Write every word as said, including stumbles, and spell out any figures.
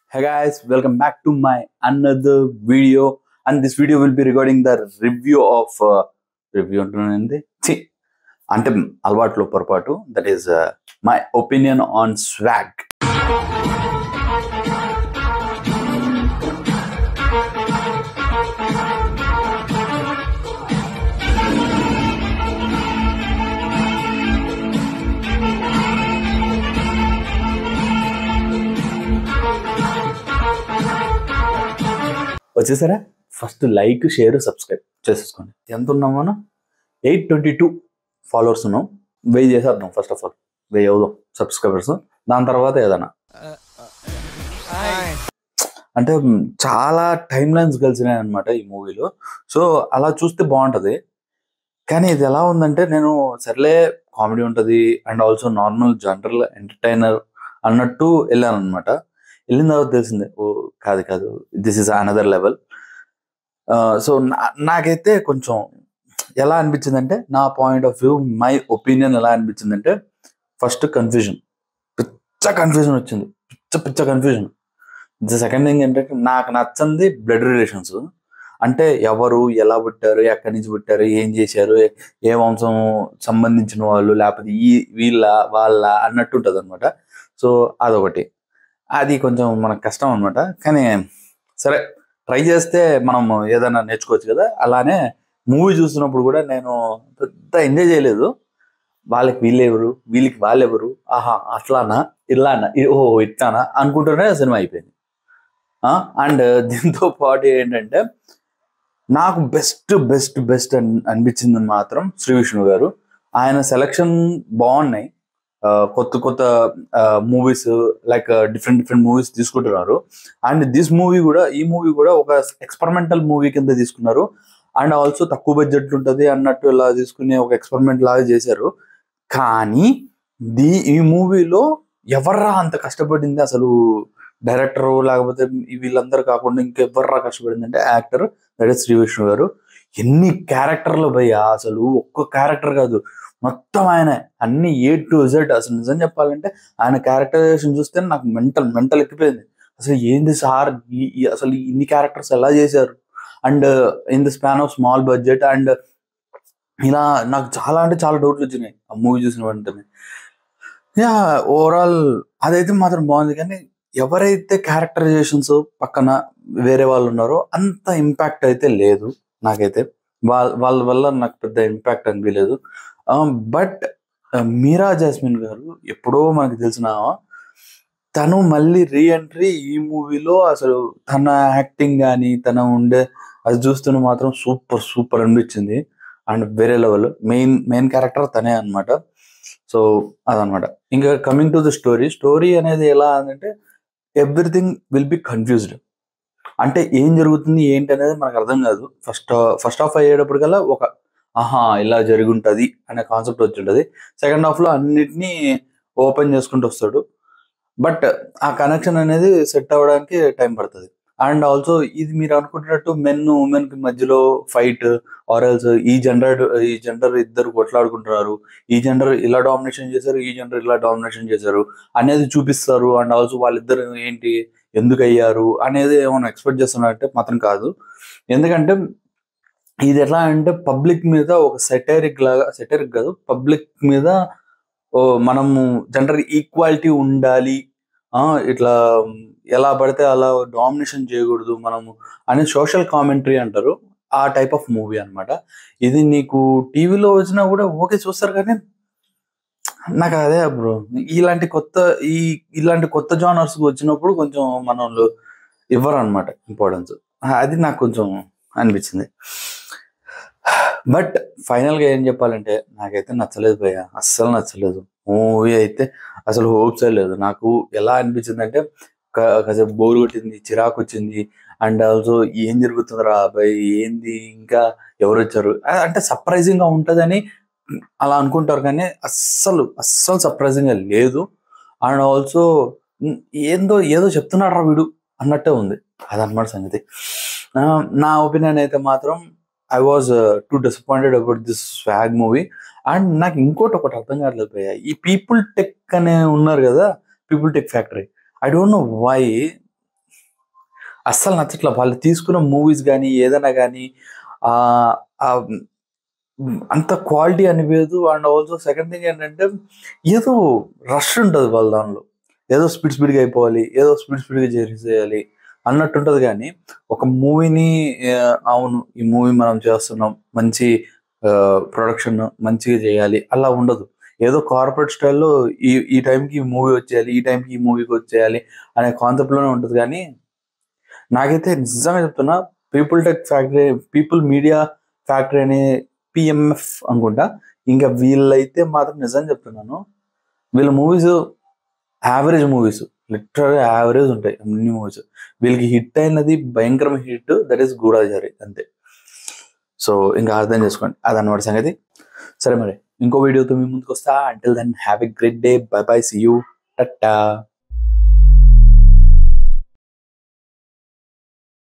Hey guys, welcome back to my another video, and this video will be regarding the review of uh, review antunandi చి అంటే అలవాట్లో పొరపాటు that is my opinion on Swag. వచ్చేసారా? First like share subscribe చేసేసుకోండి. ఎంత ఉన్నాం మనం? Eight twenty two followers ఉన్నాం. వెయ్యి చేసేద్దాం. ఫస్ట్ ఆఫ్ ఆల్ వెయ్యి అవుదాం సబ్స్క్రైబర్స్. దాని తర్వాత ఏదైనా అంటే చాలా టైమ్ లైన్స్ కలిసినాయి అనమాట ఈ మూవీలో. సో అలా చూస్తే బాగుంటుంది. కానీ ఇది ఎలా ఉందంటే, నేను సర్లే కామెడీ ఉంటుంది and also normal general entertainer అన్నట్టు వెళ్ళాను అనమాట. వెళ్ళిన తర్వాత తెలిసిందే, ఓ కాదు కాదు this is another level. So నాకైతే కొంచెం ఎలా అనిపించిందంటే, నా point of view, my opinion ఎలా అనిపించిందంటే, ఫస్ట్ కన్ఫ్యూజన్, పిచ్చ కన్ఫ్యూజన్ వచ్చింది, పిచ్చ పిచ్చ కన్ఫ్యూజన్. ద సెకండ్ థింగ్ ఏంటంటే, నాకు నచ్చింది బ్లడ్ రిలేషన్స్. అంటే ఎవరు, ఎలా పుట్టారు, ఎక్కడి నుంచి పుట్టారు, ఏం చేశారు, ఏ వంశం సంబంధించిన వాళ్ళు, లేకపోతే ఈ వీళ్ళ వాళ్ళ అన్నట్టు ఉంటుంది అనమాట. సో అదొకటి, అది కొంచెం మనకు కష్టం అనమాట. కానీ సరే, ట్రై చేస్తే మనం ఏదైనా నేర్చుకోవచ్చు కదా. అలానే మూవీ చూస్తున్నప్పుడు కూడా నేను పెద్ద ఎంజాయ్ చేయలేదు. వాళ్ళకి వీళ్ళెవరు, వీళ్ళకి వాళ్ళెవరు, ఆహా అట్లానా ఇలానా, ఓహో ఇట్లానా అనుకుంటూనే సినిమా అయిపోయింది. అండ్ దీంతో పాటు ఏంటంటే, నాకు బెస్ట్ బెస్ట్ బెస్ట్ అని అనిపించింది మాత్రం శ్రీ విష్ణు గారు. ఆయన సెలక్షన్ బాగున్నాయి. కొత్త కొత్త movies, like different different movies తీసుకుంటున్నారు. అండ్ దిస్ మూవీ కూడా, ఈ మూవీ కూడా ఒక ఎక్స్పెరిమెంటల్ మూవీ కింద తీసుకున్నారు. అండ్ ఆల్సో తక్కువ బడ్జెట్ ఉంటుంది అన్నట్టు ఇలా తీసుకునే ఒక ఎక్స్పెరిమెంట్ లాగా చేశారు. కానీ దీ ఈ మూవీలో ఎవర్రా అంత కష్టపడింది అసలు? డైరెక్టర్ లేకపోతే వీళ్ళందరూ కాకుండా ఇంకెవర్రా కష్టపడింది అంటే actor, that is Sri Vishnu గారు. ఎన్ని క్యారెక్టర్లు భయ్యా, అసలు ఒక్క క్యారెక్టర్ కాదు, మొత్తం ఆయన అన్ని ఏ టు జెడ్. అసలు నిజం చెప్పాలంటే ఆయన క్యారెక్టరైజేషన్ చూస్తే నాకు మెంటల్ మెంటల్ ఎక్కిపోయింది. అసలు ఏంది సార్, అసలు ఇన్ని క్యారెక్టర్స్ ఎలా చేశారు? And in the span of small budget. And ఇలా నాకు చాలా అంటే చాలా డౌట్లు వచ్చినాయి ఆ మూవీ చూసిన వెంటనే. యా, ఓవరాల్ అదైతే మాత్రం బాగుంది. కానీ ఎవరైతే క్యారెక్టరైజేషన్స్ పక్కన వేరే వాళ్ళు ఉన్నారో అంత ఇంపాక్ట్ అయితే లేదు నాకైతే. వాళ్ళ వాళ్ళ వల్ల నాకు పెద్ద ఇంపాక్ట్ అనిపించలేదు. బట్ మీరా జాస్మిన్ గారు ఎప్పుడో మనకు తెలిసిన తను మళ్ళీ రీ ఎంట్రీ ఈ మూవీలో. అసలు తన యాక్టింగ్ కానీ తన ఉండే అది చూస్తూనే మాత్రం సూపర్ సూపర్ అనిపించింది. అండ్ వేరే లెవెల్. మెయిన్ మెయిన్ క్యారెక్టర్ తనే అనమాట. సో అదనమాట. ఇంకా coming to the story, story అనేది ఎలా అంటే, ఎవ్రీథింగ్ విల్ బి కన్ఫ్యూజ్డ్. అంటే ఏం జరుగుతుంది ఏంటి అనేది మనకు అర్థం కాదు. ఫస్ట్ ఫస్ట్ హాఫ్ అయ్యేటప్పటికల్లా ఒక ఆహా ఇలా జరిగి ఉంటుంది అనే కాన్సెప్ట్ వచ్చి ఉంటుంది. సెకండ్ హాఫ్లో అన్నిటినీ ఓపెన్ చేసుకుంటూ వస్తాడు. బట్ ఆ కనెక్షన్ అనేది సెట్ అవ్వడానికి టైం పడుతుంది. అండ్ ఆల్సో ఇది మీరు అనుకుంటున్నట్టు మెన్ ఉమెన్కి మధ్యలో ఫైట్, ఆర్ఎల్స్ ఈ జెండర్ ఈ జెండర్ ఇద్దరు కొట్లాడుకుంటున్నారు, ఈ జెండర్ ఇలా డామినేషన్ చేశారు, ఈ జెండర్ ఇలా డామినేషన్ చేశారు అనేది చూపిస్తారు. అండ్ ఆల్సో వాళ్ళిద్దరు ఏంటి, ఎందుకు అయ్యారు అనేది ఏమైనా ఎక్స్పెక్ట్ చేస్తున్నారంటే మాత్రం కాదు. ఎందుకంటే ఇది ఎట్లా అంటే, పబ్లిక్ మీద ఒక సెటైరిక్ లాగా, సెటైరిక్ కాదు, పబ్లిక్ మీద మనము జెండర్ ఈక్వాలిటీ ఉండాలి, ఇట్లా ఎలా పడితే అలా డామినేషన్ చేయకూడదు మనము అని సోషల్ కామెంటరీ అంటారు. ఆ టైప్ ఆఫ్ మూవీ అనమాట ఇది. నీకు టీవీలో వచ్చినా కూడా ఓకే చూస్తారు, కానీ నాకు అదే బ్రో, ఇలాంటి కొత్త ఈ ఇలాంటి కొత్త జానర్స్ వచ్చినప్పుడు కొంచెం మనోళ్ళు ఇవ్వరు అనమాట ఇంపార్టెన్స్. అది నాకు కొంచెం అనిపించింది. బట్ ఫైనల్గా ఏం చెప్పాలంటే, నాకైతే నచ్చలేదు భయ్య, అస్సలు నచ్చలేదు. మూవీ అయితే అసలు హోప్స్ లేదు. నాకు ఎలా అనిపించింది అంటే, కాసేపు బోర్ కొట్టింది, చిరాకు వచ్చింది. అండ్ ఆల్సో ఏం జరుగుతుందిరా అబ్బాయి, ఏంది, ఇంకా ఎవరు వచ్చారు అంటే సర్ప్రైజింగ్గా ఉంటుందని అలా అనుకుంటారు, కానీ అస్సలు అస్సలు సర్ప్రైజింగ్గా లేదు. అండ్ ఆల్సో ఏందో ఏదో చెప్తున్నాడు రా వీడు అన్నట్టే ఉంది. అదనమాట సంగతి. నా ఒపీనియన్ అయితే మాత్రం I was too disappointed about this Swag movie. And నాకు ఇంకోటి ఒకటి అర్థం కావట్లేదు భయ్య, ఈ పీపుల్ టెక్ అనే ఉన్నారు కదా, People Tech Factory. I don't know why అస్సలు నచ్చట్ల. వాళ్ళు తీసుకున్న మూవీస్ గానీ, ఏదైనా గానీ ఆహ్, ఆహ్, హ్మ్, అంత క్వాలిటీ అనిపియదు. అండ్ ఆల్సో సెకండ్ థింగ్ ఏంటంటే, ఏదో రష్ ఉంటది వాళ్ళ దానిలో. ఏదో స్పీడ్ స్పీడ్‌గా అయిపోవాలి. ఏదో స్పీడ్ స్పీడ్‌గా చేసేసేయాలి అన్నట్టుంటది గానీ, ఒక మూవీని ఆహ్, అవును ఈ మూవీ మనం చేస్తున్నాం. మంచి ఆహ్, ప్రొడక్షన్ మంచిగా చేయాలి అలా ఉండదు. ఏదో కార్పొరేట్ స్టైల్‌లో ఈ ఈ టైంకి ఈ మూవీ వచ్చేయాలి. ఈ టైంకి ఈ మూవీకి వచ్చేయాలి అనే కాన్సెప్ట్‌లోనే ఉంటది గానీ, నాకైతే నిజంగా చెప్తున్నా People Tech Factory, People Media Factory అనే పీఎంఎఫ్ అనుకుంటా. ఇంక వీళ్ళైతే మాత్రం నిజం చెప్తున్నాను. వీళ్ళ మూవీస్ యావరేజ్ మూవీస్. లిటరల్‌గా యావరేజ్ ఉంటాయి అన్ని మూవీస్. వీళ్ళకి హిట్ అయినది భయంకరమైన హిట్ దట్ ఈస్ 'గూఢచారి' అంతే. సో, ఇంక అర్థం చేసుకోండి. అదన్నమాట సంగతి. సరే మరి ఇంకో వీడియోతో మీ ముందుకొస్తా. Until then have a great day. Bye bye. See you. Tata.